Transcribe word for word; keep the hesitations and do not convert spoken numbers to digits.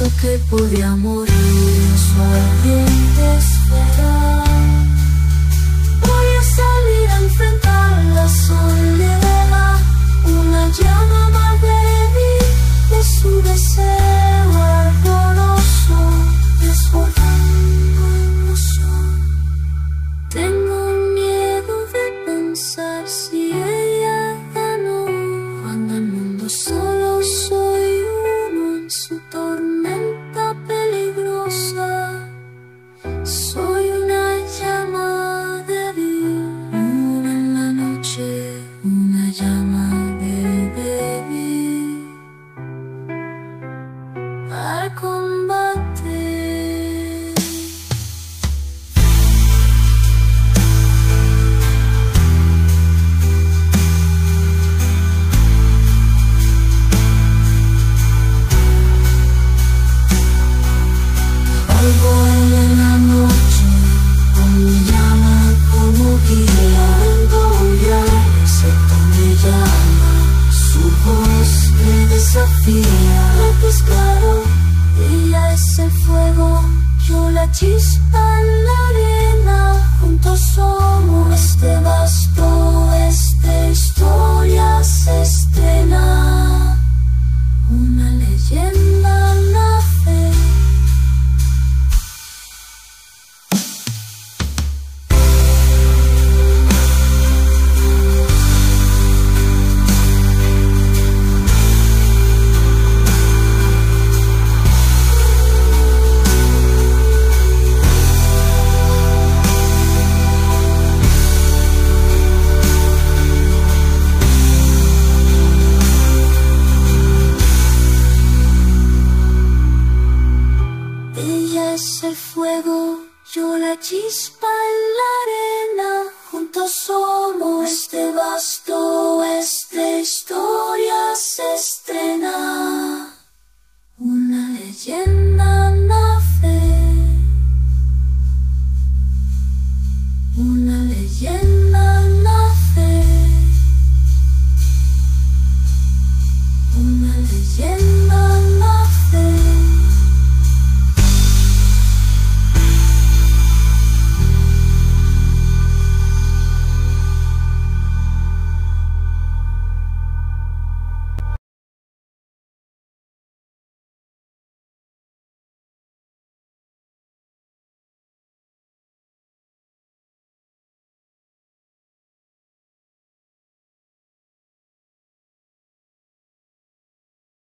pensó que podía morir en su ardiente esfera. Voy a salir a enfrentar la soledad, una llama más débil de su deseo ardoroso, desbordando emoción. Tengo miedo de pensar si ella ganó, cuando el mundo solo soy uno en su tormenta peligrosa. Soy una llama débil, una en la noche, una llama débil al combate. Vuelo en la noche, con mi llama como guía, vengo ya, excepto me llama, su voz me desafía. Me pescaron, ella es el fuego, yo la chispa en la arena. Juntos somos este vasto, esta historia se estrena. Una leyenda nace. Ella es el fuego, yo la chispa en la arena. Juntos somos este vasto, esta historia se